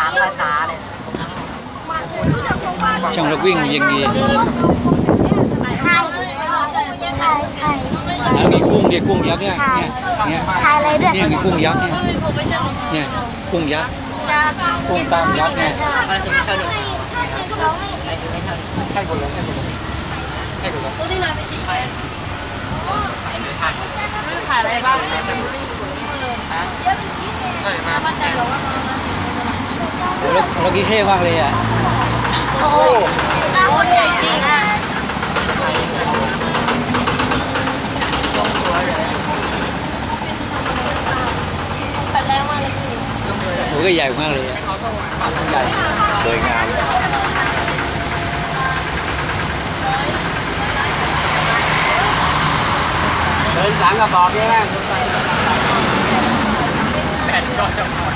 ภาษาเลยช่างเราวิ่งอย่างนี้อันนี้กุ้งเดียกุ้งยักษ์เนี่ยถ่ายอะไรด้วยเนี่ยกุ้งยักษ์เนี่ยกุ้งยักษ์กุ้งตามยักษ์เนี่ยอะไรถึงไม่ชอบนี่อะไรถึงไม่ชอบนี่ให้คนละให้คนละถ่ายอะไรบ้างเรากินเท่มากเลยอ่ะโอ้หน้าคนใหญ่จริงอ่ะเป็นแรงมากเลยโอ้ก็ใหญ่มากเลยใหญ่สวยงามเดินสามกระบอกใช่ไหมแปดก็จะ